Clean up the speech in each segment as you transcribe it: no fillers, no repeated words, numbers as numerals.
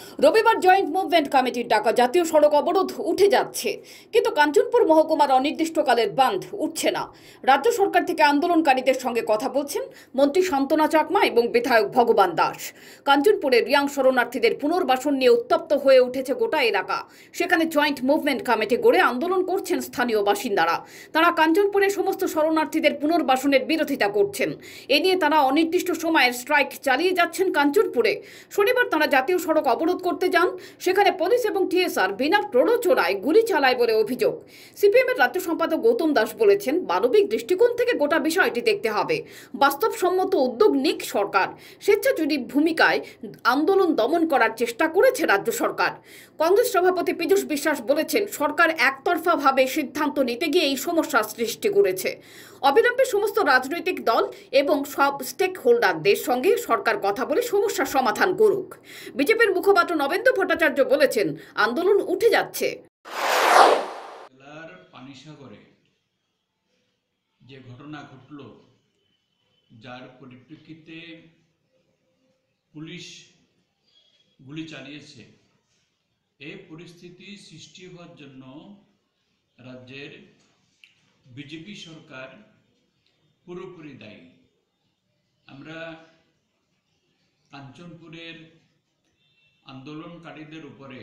রবিবার joint movement কমিটির ডাকা জাতীয় সড়ক অবরোধ উঠে যাচ্ছে, কিন্তু কাঞ্চনপুর মহকুমার অনির্দিষ্টকালের বাঁধ উঠছে না। রাজ্য সরকার থেকে আন্দোলনকারীদের সঙ্গে কথা বলছেন মন্ত্রী শান্তনা চাকমা এবং বিধায়ক ভগবান দাস। কাঞ্চনপুরের রিয়াং শরণার্থীদের পুনর্বাসন নিয়ে উত্তপ্ত হয়ে উঠেছে গোটা এলাকা। সেখানে জয়েন্ট মুভমেন্ট কমিটি গড়ে আন্দোলন করছেন স্থানীয় বাসিন্দারা। তারা কাঞ্চনপুরের সমস্ত শরণার্থীদের পুনর্বাসনের বিরোধিতা করছেন। এ নিয়ে তারা অনির্দিষ্ট সময়ের স্ট্রাইক চালিয়ে যাচ্ছেন কাঞ্চনপুরে। শনিবার তারা জাতীয় সড়ক অবরোধ করতে যান। সেখানে পুলিশ এবং টিএসআর বিনা প্ররোচনায় গুলি চালায় বলে অভিযোগ। সিপিএমের রাজ্য সম্পাদক গৌতম দাস বলেছেন, মানবিক দৃষ্টিকোণ থেকে গোটা বিষয়টি দেখতে হবে। বাস্তবসম্মত উদ্যোগ নিক সরকার। স্বেচ্ছাচারী ভূমিকায় আন্দোলন দমন করার চেষ্টা করেছে রাজ্য সরকার। কংগ্রেস সভাপতি পীযূষ বিশ্বাস বলেছেন, সরকার একতরফাভাবে সিদ্ধান্ত নিতে গিয়ে এই সমস্যার সৃষ্টি করেছে। অবিলম্বে সমস্ত রাজনৈতিক দল এবং সব স্টেক হোল্ডারদের সঙ্গে সরকার কথা বলে সমস্যার সমাধান করুক। বিজেপির মুখপাত্র নবেন্দু ভট্টাচার্য বলেছেন, আন্দোলন উঠে যাচ্ছে। পানিসাগরে যে ঘটনা ঘটল, যার পরিপ্রেক্ষিতে পুলিশ গুলি চালিয়েছে, এই পরিস্থিতি সৃষ্টি হওয়ার জন্য রাজ্যের বিজেপি সরকার পুরোপুরি দায়ী। আমরা কাঞ্চনপুরের আন্দোলনকারীদের উপরে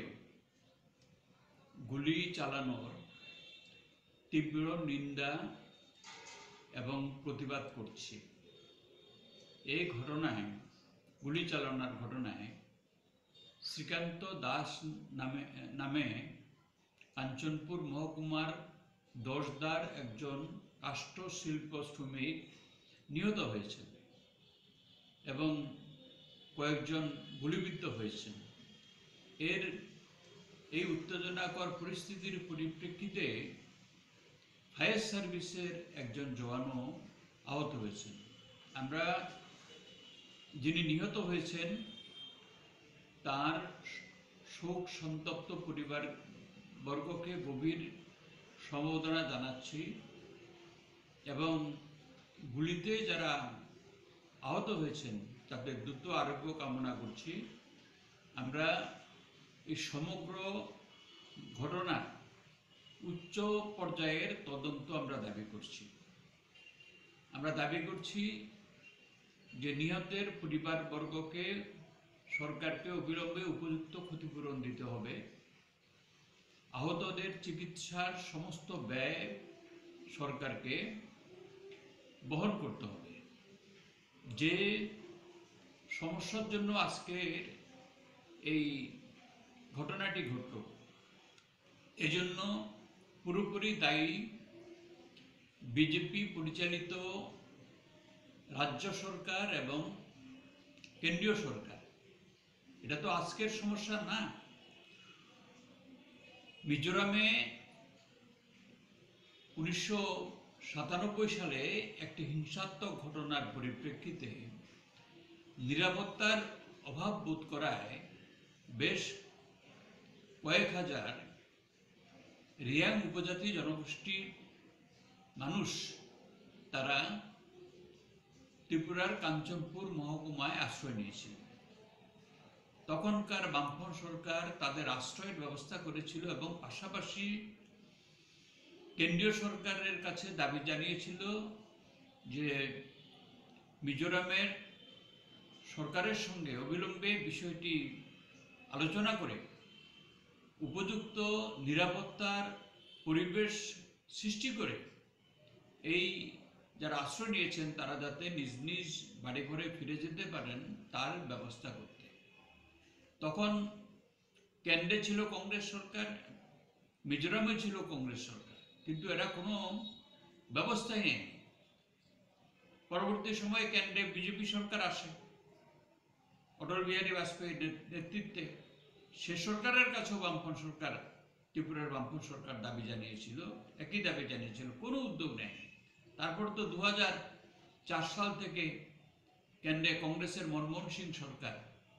গুলি চালানোর তীব্র নিন্দা এবং প্রতিবাদ করছি। এই ঘটনায়, গুলি চালানোর ঘটনায় শ্রীকান্ত দাস নামে কাঞ্চনপুর মহকুমার দশদার একজন কাষ্ঠ শিল্প শ্রমিক নিহত হয়েছেন এবং কয়েকজন গুলিবিদ্ধ হয়েছেন। এই উত্তেজনাকর পরিস্থিতির পরিপ্রেক্ষিতে ফায়ার সার্ভিসের একজন জওয়ানও আহত হয়েছেন। আমরা যিনি নিহত হয়েছেন তার শোক সন্তপ্ত পরিবার বর্গকে গভীর সমবেদনা জানাচ্ছি এবং গুলিতে যারা আহত হয়েছেন তাদের দ্রুত আরোগ্য কামনা করছি। আমরা এই সমগ্র ঘটনার উচ্চ পর্যায়ের তদন্ত আমরা দাবি করছি। আমরা দাবি করছি যে নিহতের পরিবারবর্গকে, সরকারকে অবিলম্বে উপযুক্ত ক্ষতিপূরণ দিতে হবে। আহতদের চিকিৎসার সমস্ত ব্যয় সরকারকে বহন করতে হবে। যে সমস্যার জন্য আজকের এই ঘটনাটি ঘটল, এজন্য পুরোপুরি দায়ী বিজেপি পরিচালিত রাজ্য সরকার এবং কেন্দ্রীয় সরকার। এটা তো আজকের সমস্যা না। মিজোরামে 1997 সালে একটি হিংসাত্মক ঘটনার পরিপ্রেক্ষিতে নিরাপত্তার অভাব বোধ করায় বেশ কয়েক হাজার রিয়াং উপজাতি জনগোষ্ঠীর মানুষ তারা ত্রিপুরার কাঞ্চনপুর মহকুমায় আশ্রয় নিয়েছিল। তখনকার বামফ্রন্ট সরকার তাদের আশ্রয়ের ব্যবস্থা করেছিল এবং পাশাপাশি কেন্দ্রীয় সরকারের কাছে দাবি জানিয়েছিল যে মিজোরামের সরকারের সঙ্গে অবিলম্বে বিষয়টি আলোচনা করে উপযুক্ত নিরাপত্তার পরিবেশ সৃষ্টি করে এই যারা আশ্রয় নিয়েছেন তারা যাতে নিজ নিজ বাড়িঘরে ফিরে যেতে পারেন তার ব্যবস্থা করতে। তখন কেন্দ্রে ছিল কংগ্রেস সরকার, মিজোরামে ছিল কংগ্রেস সরকার, কিন্তু এরা কোনো ব্যবস্থাই নেই। পরবর্তী সময়ে কেন্দ্রে বিজেপি সরকার আসে অটল বিহারী বাজপেয়ীর নেতৃত্বে। সে সরকারের কাছেও বামফ্রন্ট সরকার, ত্রিপুরার বামফ্রন্ট সরকার দাবি জানিয়েছিল, একই দাবি জানিয়েছিল, কোনো উদ্যোগ নেয়নি। তারপর তো 2004 সাল থেকে কেন্দ্রে কংগ্রেসের মনমোহন সিং সরকার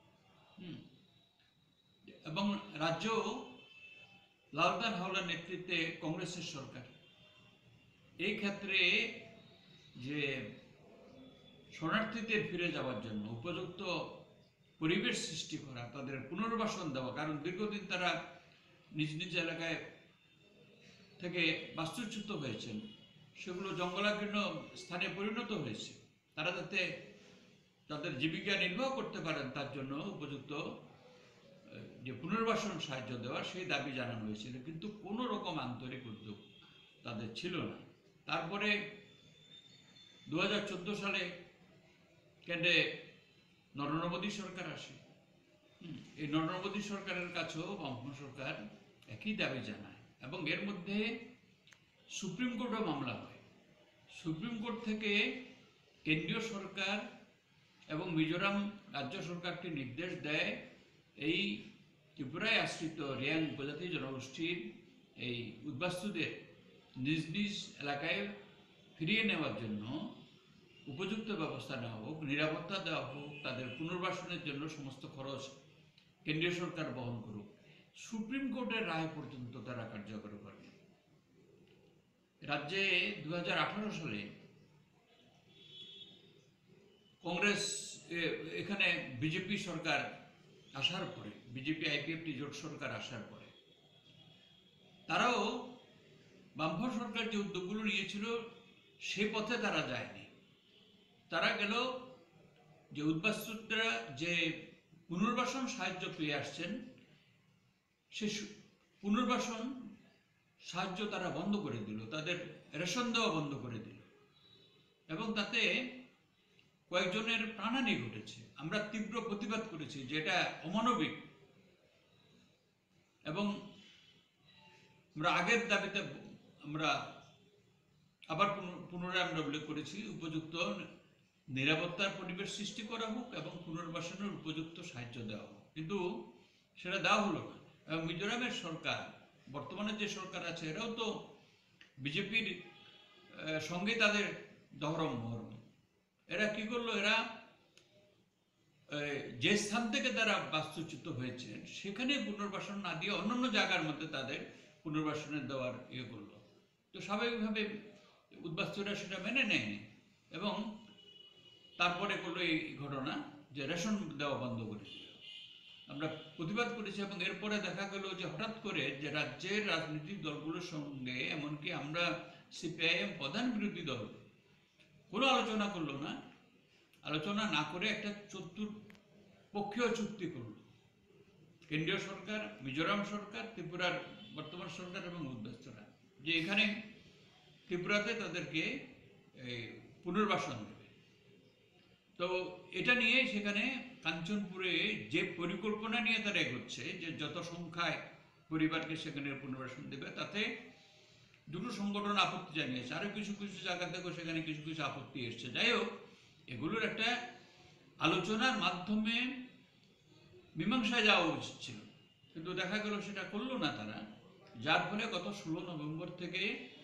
এবং রাজ্য লালদান হাওলার নেতৃত্বে কংগ্রেসের সরকার। এই ক্ষেত্রে যে শরণার্থীদের ফিরে যাওয়ার জন্য উপযুক্ত পরিবেশ সৃষ্টি করা, তাদের পুনর্বাসন দেওয়া। কারণ দীর্ঘদিন তারা নিজ নিজ এলাকায় থেকে বাস্তুচ্যুত হয়েছেন, সেগুলো জঙ্গলাকীর্ণ স্থানে পরিণত হয়েছে। তারা যাতে তাদের জীবিকা নির্বাহ করতে পারেন তার জন্য উপযুক্ত যে পুনর্বাসন সাহায্য দেওয়া, সেই দাবি জানানো হয়েছিল, কিন্তু কোনো রকম আন্তরিক উদ্যোগ তাদের ছিল না। তারপরে 2014 সালে কেন্দ্রে নরেন্দ্র মোদী সরকার আসে। এই নরেন্দ্র মোদী সরকারের কাছেও বামফ্রন্ট সরকার একই দাবি জানায়, এবং এর মধ্যে সুপ্রিম কোর্টে মামলা হয়। সুপ্রিম কোর্ট থেকে কেন্দ্রীয় সরকার এবং মিজোরাম রাজ্য সরকারকে নির্দেশ দেয় এই ত্রিপুরায় আশ্রিত রিয়াং উপজাতি জনগোষ্ঠীর এই উদ্বাস্তুদের নিজ নিজ এলাকায় ফিরিয়ে নেওয়ার জন্য উপযুক্ত ব্যবস্থা নেওয়া হোক, নিরাপত্তা দেওয়া হোক, তাদের পুনর্বাসনের জন্য সমস্ত খরচ কেন্দ্রীয় সরকার বহন করুক। সুপ্রিম কোর্টের রায় পর্যন্ত তারা কার্যকর করে। রাজ্যে 2018 সালে কংগ্রেস এখানে বিজেপি সরকার আসার পরে, বিজেপি আইপিএফটি জোট সরকার আসার পরে, তারাও বামফ্রন্ট সরকার যে উদ্যোগগুলো নিয়েছিল সে পথে তারা যায়নি। তারা গেল যে উদ্বাস্তুরা যে পুনর্বাসন সাহায্য পেয়ে আসছেন, সে পুনর্বাসন সাহায্য তারা বন্ধ করে দিল, তাদের রেশন দেওয়া বন্ধ করে দিল, এবং তাতে কয়েকজনের প্রাণহানি ঘটেছে। আমরা তীব্র প্রতিবাদ করেছি যে এটা অমানবিক, এবং আমরা আগের দাবিতে আমরা আবার পুনরায় আমরা উল্লেখ করেছি, উপযুক্ত নিরাপত্তার পরিবেশ সৃষ্টি করা হোক এবং পুনর্বাসনের উপযুক্ত সাহায্য দেওয়া হোক, কিন্তু সেটা দেওয়া হলো না। এবং মিজোরামের সরকার, বর্তমানে যে সরকার আছে, এরাও তো বিজেপির সঙ্গে তাদের দহরম মহরম। এরা কি করলো, এরা যে স্থান থেকে তারা বাস্তুচ্যুত হয়েছেন সেখানে পুনর্বাসন না দিয়ে অন্যান্য জায়গার মধ্যে তাদের পুনর্বাসনের দেওয়ার করলো। তো স্বাভাবিকভাবে উদ্বাস্তুরা সেটা মেনে নেয়নি, এবং তারপরে করলো এই ঘটনা যে রেশন দেওয়া বন্ধ করে দিল। আমরা প্রতিবাদ করেছি, এবং এরপরে দেখা গেল যে হঠাৎ করে যে রাজ্যের রাজনৈতিক দলগুলোর সঙ্গে, এমনকি আমরা সিপিআইএম প্রধান বিরোধী দল, কোনো আলোচনা করলো না। আলোচনা না করে একটা চতুর্পক্ষীয় চুক্তি করল কেন্দ্রীয় সরকার, মিজোরাম সরকার, ত্রিপুরার বর্তমান সরকার এবং উদ্বাস্তুরা, যে এখানে ত্রিপুরাতে তাদেরকে পুনর্বাসন দেবে। তো এটা নিয়ে সেখানে কাঞ্চনপুরে যে পরিকল্পনা নিয়ে তারা এগোচ্ছে, যে যত সংখ্যায় পরিবারকে সেখানে পুনর্বাসন দেবে, তাতে দুটো সংগঠন আপত্তি জানিয়েছে, আরো কিছু কিছু জায়গা থেকেও সেখানে কিছু কিছু আপত্তি এসছে। যাই হোক, এগুলোর একটা আলোচনার মাধ্যমে মীমাংসায় যাওয়া উচিত ছিল, কিন্তু দেখা গেল সেটা করলো না তারা, যার ফলে গত 16 নভেম্বর থেকে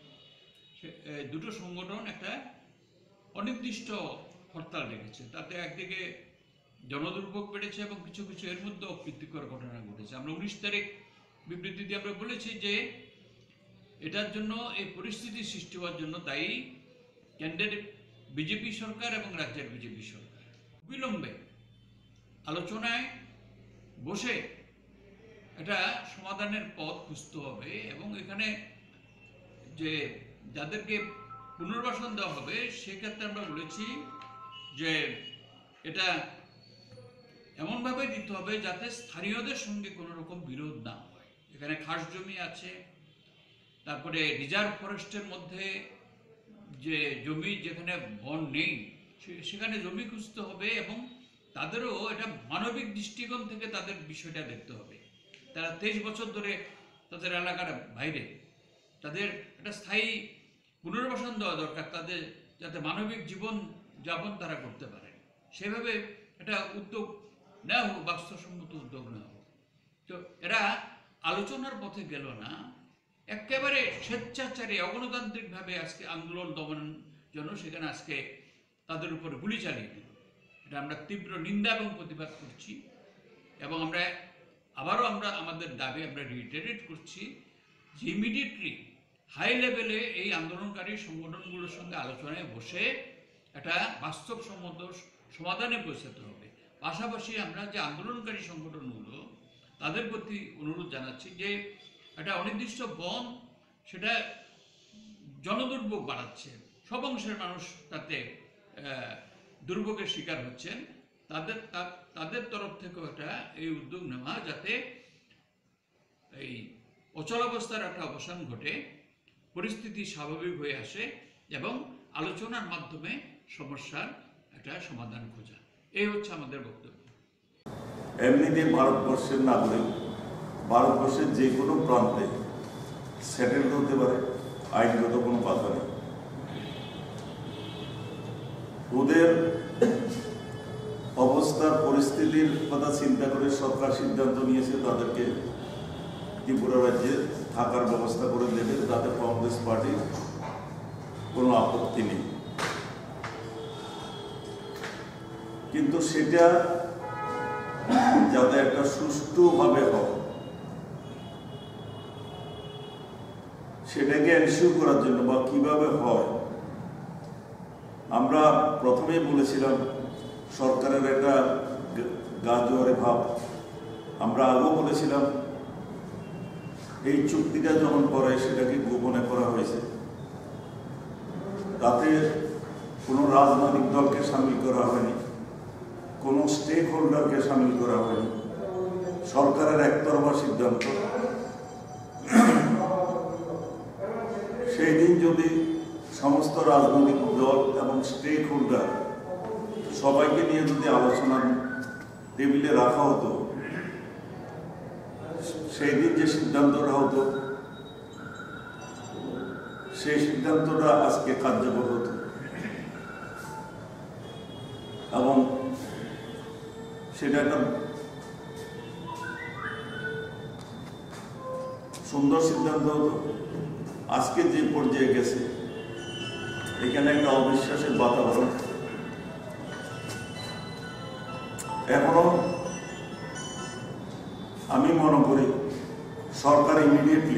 দুটো সংগঠন একটা অনির্দিষ্ট হরতাল ডেকেছে। তাতে একদিকে জনদুর্ভোগ বেড়েছে এবং কিছু কিছু এর মধ্যে অপ্রীতিকর ঘটনা ঘটেছে। আমরা 19 তারিখ বিবৃতি দিয়ে আমরা বলেছি যে এটার জন্য, এই পরিস্থিতি সৃষ্টি হওয়ার জন্য দায়ী কেন্দ্রের বিজেপি সরকার এবং রাজ্যের বিজেপি সরকার। বিলম্বে আলোচনায় বসে এটা সমাধানের পথ খুঁজতে হবে, এবং এখানে যে যাদেরকে পুনর্বাসন দেওয়া হবে সেক্ষেত্রে আমরা বলেছি যে এটা এমনভাবে দিতে হবে যাতে স্থানীয়দের সঙ্গে কোনো রকম বিরোধ না হয়। এখানে খাস জমি আছে, তারপরে রিজার্ভ ফরেস্টের মধ্যে যে জমি যেখানে বন নেই সেখানে জমি খুঁজতে হবে, এবং তাদেরও এটা মানবিক দৃষ্টিকোণ থেকে তাদের বিষয়টা দেখতে হবে। তারা 23 বছর ধরে তাদের এলাকার বাইরে, তাদের একটা স্থায়ী পুনর্বাসন দেওয়া দরকার, তাদের যাতে মানবিক জীবন যাপন তারা করতে পারে। সেভাবে একটা উদ্যোগ নেওয়া হোক, বাস্তবসম্মত উদ্যোগ নেওয়া হোক। তো এরা আলোচনার পথে গেল না, একেবারে স্বেচ্ছাচারী অগণতান্ত্রিকভাবে আজকে আন্দোলন দমনের জন্য সেখানে আজকে তাদের উপর গুলি চালিয়ে দিল। এটা আমরা তীব্র নিন্দা এবং প্রতিবাদ করছি, এবং আবারও আমাদের দাবি আমরা রিইটারেট করছি যে ইমিডিয়েটলি হাই লেভেলে এই আন্দোলনকারী সংগঠনগুলোর সঙ্গে আলোচনায় বসে একটা বাস্তবসম্মত সমাধানে পৌঁছাতে হবে। পাশাপাশি আমরা যে আন্দোলনকারী সংগঠনগুলো তাদের প্রতি অনুরোধ জানাচ্ছি যে একটা অনির্দিষ্ট বন সেটা জনদুর্ভোগ বাড়াচ্ছে, সব অংশের মানুষ তাতে দুর্ভোগের শিকার হচ্ছেন। তাদের তরফ থেকেও একটা এই উদ্যোগ নেওয়া যাতে এই অচলাবস্থার একটা অবসান ঘটে, পরিস্থিতি স্বাভাবিক হয়ে আসে এবং আলোচনার মাধ্যমে সমস্যার একটা সমাধান খোঁজা, এই হচ্ছে আমাদের বক্তব্য। এমনিতে ভারতবর্ষের নাগরিক ভারতবর্ষের যে কোনো প্রান্তে সেটেল হতে পারে, আইনগত কোনো বাধা নেই। ওদের অবস্থার পরিস্থিতির কথা চিন্তা করে সরকার সিদ্ধান্ত নিয়েছে তাদেরকে ত্রিপুরা রাজ্যে থাকার ব্যবস্থা করে দেবে, তাতে কংগ্রেস পার্টির কোনো আপত্তি নেই। কিন্তু সেটা যাতে একটা সুষ্ঠুভাবে হয় সেটাকে এনশিওর করার জন্য বা কিভাবে হয়, আমরা প্রথমেই বলেছিলাম সরকারের একটা গা জোয়ারে ভাব। আমরা আগেও বলেছিলাম এই চুক্তিটা যখন করে সেটাকে গোপনে করা হয়েছে, তাতে কোনো রাজনৈতিক দলকে সামিল করা হয়নি, কোনো স্টেক হোল্ডারকে সামিল করা হয়নি, সরকারের একতরফা সিদ্ধান্ত। সেই দিন যদি সমস্ত রাজনৈতিক দল এবং স্টেক হোল্ডার সবাইকে নিয়ে যদি আলোচনার টেবিলে রাখা হতো, সেই দিন যে সিদ্ধান্তটা হতো সেই সিদ্ধান্তটা আজকে কার্যকর হতো এবং সেটা একটা সুন্দর সিদ্ধান্ত হতো। আজকে যে পর্যায়ে গেছে এখানে একটা অবিশ্বাসের বাতাবরণ। এখনো আমি মনে করি সরকার ইমিডিয়েটলি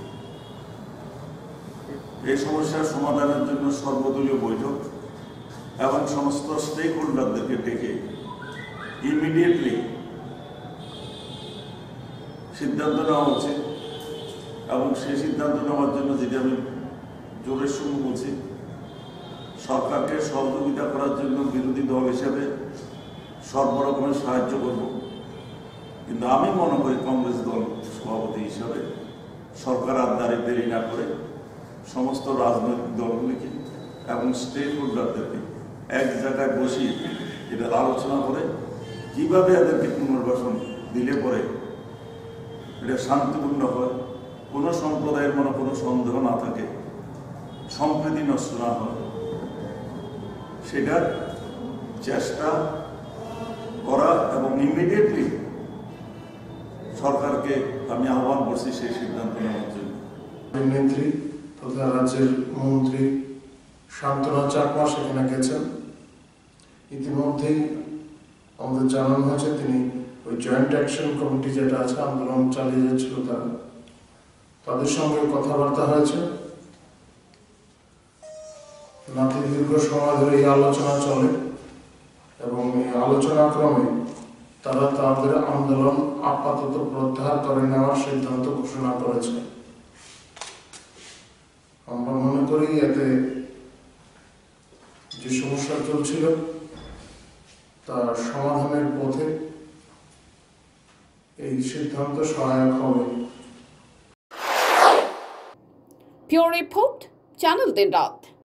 এই সমস্যার সমাধানের জন্য সর্বদলীয় বৈঠক এবং সমস্ত স্টেক হোল্ডারদেরকে ডেকে ইমিডিয়েটলি সিদ্ধান্ত নেওয়া উচিত। এবং সেই সিদ্ধান্ত নেওয়ার জন্য যেটা আমি জোরের সঙ্গে বলছি, সরকারকে সহযোগিতা করার জন্য বিরোধী দল হিসেবে সর্বরকমের সাহায্য করব। কিন্তু আমি মনে করি কংগ্রেস দল সভাপতি হিসাবে সরকার আর দেরি না করে সমস্ত রাজনৈতিক দলগুলিকে এবং স্টেক হোল্ডারদেরকে এক জায়গায় বসিয়ে এটা আলোচনা করে কিভাবে এদেরকে পুনর্বাসন দিলে পরে এটা শান্তিপূর্ণ হয়, কোনো সম্প্রদায়ের মনে কোনো সন্দেহ না থাকে, সম্প্রীতি নষ্ট না হয়, সেটার চেষ্টা করা এবং ইমিডিয়েটলি সরকারকে আমি আহ্বান করছি সেই সিদ্ধান্ত নেওয়ার জন্য। নেত্রী তথা রাজ্যের মন্ত্রী শান্তনা চাকমা সেখানে গেছেন। ইতিমধ্যেই আমাদের জানানো হয়েছে তিনি ওই জয়েন্ট অ্যাকশন কমিটি যেটা আছে আন্দোলন চালিয়ে যাচ্ছিল তাদের সঙ্গে কথাবার্তা হয়েছে। নাতি দীর্ঘ সময় ধরে এই আলোচনা চলে এবং এই আলোচনা ক্রমে তারা তাদের আন্দোলন আপাতত প্রত্যাহার করে নেওয়ার সিদ্ধান্ত ঘোষণা করেছে। আমরা মনে করি এতে যে সমস্যা চলছিল তার সমাধানের পথে এই সিদ্ধান্ত সহায়ক হবে। Pure Report, Channel Din Raat।